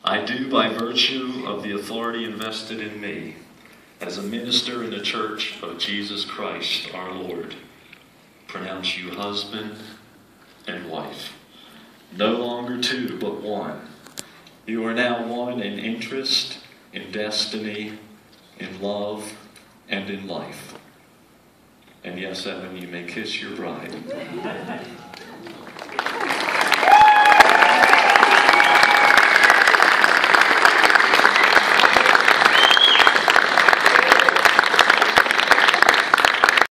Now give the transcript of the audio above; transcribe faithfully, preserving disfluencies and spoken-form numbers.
I do by virtue of the authority invested in me as a minister in the Church of Jesus Christ our Lord, pronounce you husband and wife, no longer two but one. You are now one in interest, in destiny, in love, and in life. And yes, Evan, you may kiss your bride.